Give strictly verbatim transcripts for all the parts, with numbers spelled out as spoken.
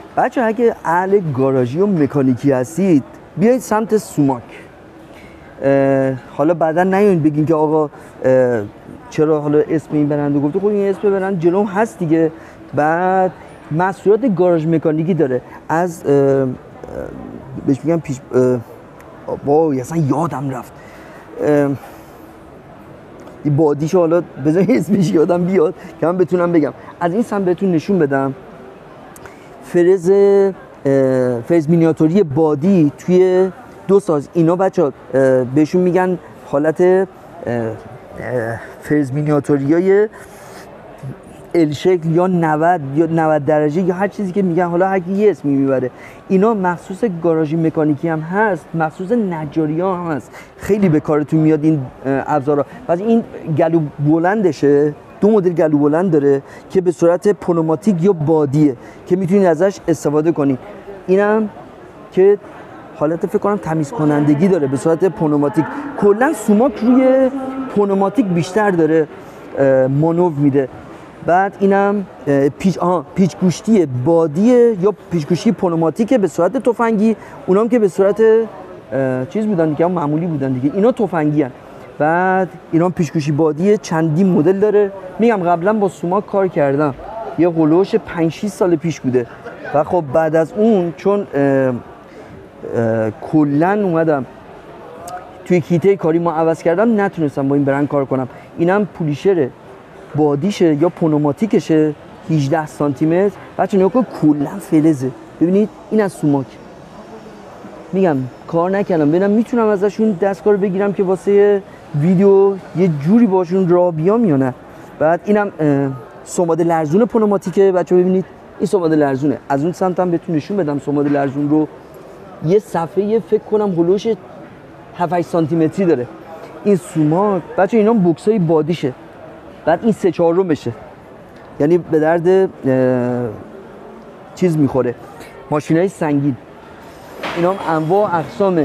بچه اگه اهل گاراژی و مکانیکی هستید بیایید سمت سوماک. حالا بعدا نیاین بگین که آقا چرا حالا اسم این برنده گفته، خب این اسم برند جلوم هست دیگه. بعد محصولات گاراژ مکانیکی داره، از بهش میگم پیش وای اصلا یادم رفت این بادیشو، حالا بذارید اسمش یادم بیاد که من بتونم بگم. از این سم بهتون نشون بدم فرز فرز مینیاتوری بادی توی دو ساز. اینا بچه بهشون میگن حالت فرز مینیاتوری های ال شکل یا نود یا نود درجه یا هر چیزی که میگن، حالا هر کی یه اسمی میبره. اینا مخصوص گاراژی مکانیکی هم هست، مخصوص نجاری ها هم هست، خیلی به کارتون میاد این ابزارا. بعد این گلو بلندشه، دو مدل گلو بلند داره که به صورت پنوماتیک یا بادیه که میتونید ازش استفاده کنید. اینم که حالت فکر کنم تمیز کنندگی داره به صورت پنوماتیک. کلا سوماک روی پنوماتیک بیشتر داره مانور میده. بعد اینم پیچ آها پیچ گوشتی بادیه یا پیچ گوشتی پنوماتیکه به صورت تفنگی، اونام که به صورت چیز بودن که معمولی بودن دیگه، اینا تفنگی هن. بعد اینا پیچ گوشتی بادیه چندین مدل داره. میگم قبلا با سوماک کار کردم، یه هولوش پنج شش سال پیش بوده و خب بعد از اون چون کلا اومدم توی کیته کاری ما عوض کردم، نتونستم با این برند کار کنم. اینم پولیشره بادیشه یا پنوماتیکشه هجده سانتی متر. بچه نگاه کن کلا فلزه، ببینید این از سوماک. میگم کار نکردم ببینم میتونم ازشون دستکار بگیرم که واسه ویدیو یه جوری باشون راه بیام یا نه. بعد اینم سماد لرزون پنوماتیکه بچه، ببینید این سماد لرزونه. از اون سمت هم بهتون نشون بدم سماد لرزون رو. یه صفحه فکر کنم هلوش هفت هشت سانتی متری داره این سوماک. بچه اینا بوکسای بادیشه. بعد این سه چهارم بشه، یعنی به درد چیز میخوره، ماشینای سنگین. اینا هم انواع اقسام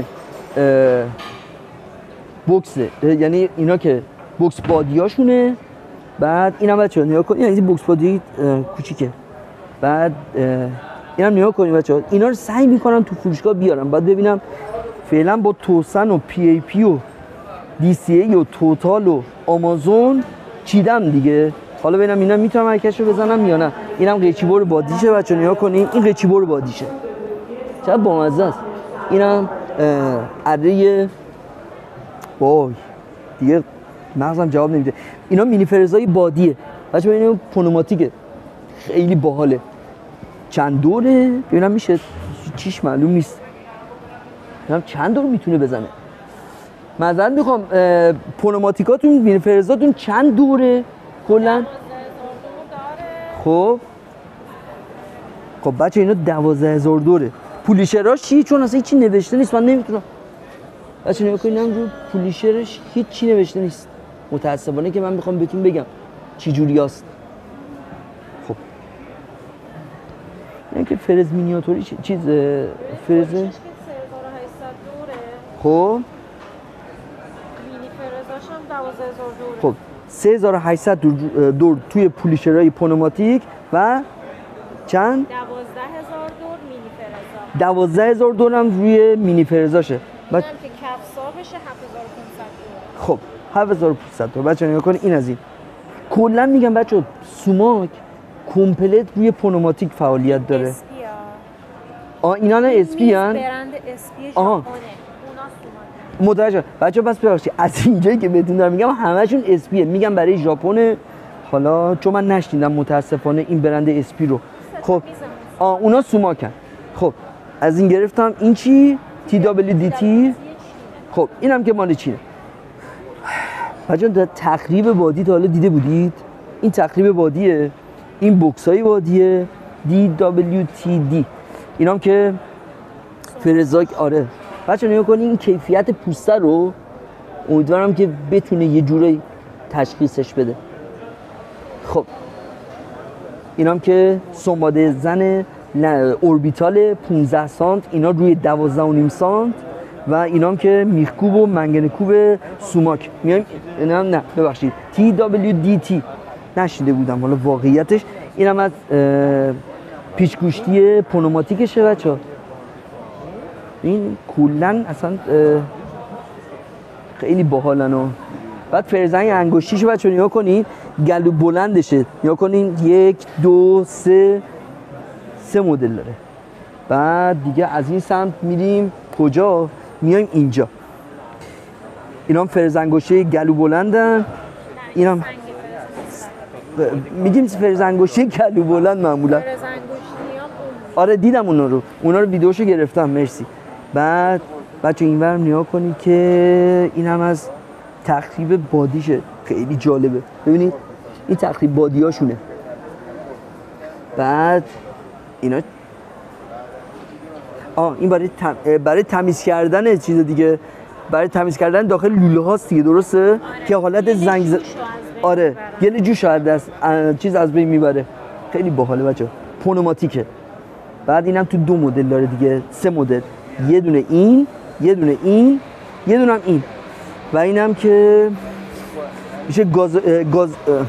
بوکسه، یعنی اینا که بوکس بادیاشونه. بعد اینا بچه‌ها نگاه کنید، یعنی بوکس بادی کوچیکه. بعد اینا نگاه کنید بچه‌ها، اینا رو سعی میکنم تو فروشگاه بیارم. بعد ببینم فعلا با توسن و پی ای پی و دی سی ای و توتال و آمازون چیدم دیگه. حالا ببینم اینا میتونم حرکتشو بزنم یا نه. اینم قیچی بر بادیشه بچه‌ها نگاه کنید، این قیچی بر بادیشه چقدر بامزه است. اینم اره وای دیگه مغزم جواب نمیده. اینا مینی فرزای بادیه بچه‌ها، اینو پنوماتیکه، خیلی باحاله. چند دوره ببینم میشه چیش معلوم نیست، ببینم چند دور میتونه بزنه. معذرت میخوام پنوماتیکاتون مینی فرزاتون چند دوره کلا؟ خب خب بچه اینا دوازده هزار دوره. پولیشراش چی؟ چون اصلا هیچی نوشته نیست، من نمیتونم بچه نگاه کنید رو پولیشرش هیچی نوشته نیست متاسفانه که من میخوام بهتون بگم چی جوری است. خب این که فرز مینیاتوری چیز فرز خب مینی فرزاش هم دوازده هزار دوره. خب سه هزار و هشتصد دور, دور توی پولیشرهای پنوماتیک و چند؟ دوازده هزار دور مینی فرزا. دوازده هزار دور هم روی مینی فرزاشه. بعد که کفسا بشه هفت هزار و پانصد دور. خب هفت هزار و پانصد دور. بچه‌ها نگاه کنید این از این. کلا میگم بچه‌ها سوماک کامپلت روی پنوماتیک فعالیت داره. اسپیا. آ اینا نه اسپی ان؟ برند اسپی ژاپنه. اونا سوماک. متوجه. بچه‌ها بس ببخشید از اینجایی که بهتون دارم میگم همشون اسپیه. میگم برای ژاپن، حالا چون من نشنیدم متاسفانه این برند اسپی رو. خب آ اونا سوماکن. خب از این گرفتم. این چی؟ تی دبلیو دی تی. خب اینم که مال چینه. بچه‌ها تخریب بادی تا حالا دیده بودید؟ این تخریب بادیه، این بوکسای بادیه دی دبلیو تی دی. اینام که فرزاک. آره بچه‌ها نگاه کنید این کیفیت پوسته رو امیدوارم که بتونه یه جوری تشخیصش بده. خب اینام که سنباده زن اوربیتال پانزده سانت، اینا روی دوازده و نیم سانت. و اینام که میخکوب و منگنکوب سوماک. میایم اینا نه ببخشید تی دبلیو دی تی نشیده بودم حالا واقعیتش. اینم از پیچ گوشتی پنوماتیکشه بچه. این کلا اصلا خیلی باحالن. و بعد فرزنگ انگشتیشو بچه نگاه کنین، گلو بلندشه. نگاه کنین یک دو سه سه مدل داره. بعد دیگه از این سمت میریم کجا؟ میایم اینجا. اینا هم فرزنگوشه گلو بلندن. اینا هم میگیم فرزنگوشه گلو بلند معمولا. آره دیدم اونا رو، اونا رو ویدیوشو گرفتم. مرسی. بعد بچه این ور نگاه کنید که این هم از تخریب بادیشه، خیلی جالبه. ببینید این تخریب بادیاشونه. بعد اینا آه این برای تم... برای تمیز کردن چیز دیگه، برای تمیز کردن داخل لوله هاست دیگه، درسته؟ آره. که حالت زنگ ز... آره گل جو شاید از چیز از بین میبره. خیلی باحاله بچه. پنوماتیکه. بعد اینم تو دو مدل داره دیگه، سه مدل. یه دونه این، یه دونه این، یه دونه هم این. و اینم که میشه گاز گاز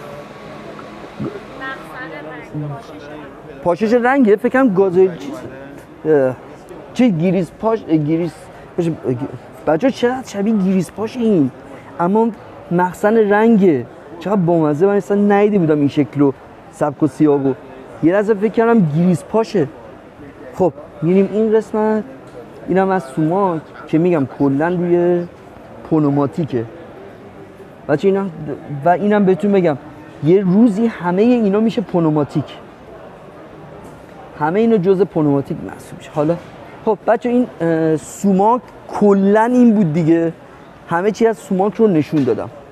پاشش رنگه. فکر کنم گاز چیز چه گیریس پاش گیریس پاش بچه‌ها چقدر شبیه گیریس پاش این، اما مخزن رنگه. چقدر بامزه. من اصلا ندیده بودم این شکلو، سبک و سیاقو. یه لحظه فکر کردم گیریس پاشه. خب میریم این قسمت. اینم از سوماک که میگم کلا روی پنوماتیکه بچه. اینا و اینم بهتون بگم یه روزی همه اینا میشه پنوماتیک، همه اینا جزء پنوماتیک محسوب میشه. حالا خب بچه این سوماک کلا این بود دیگه. همه چی از سوماک رو نشون دادم.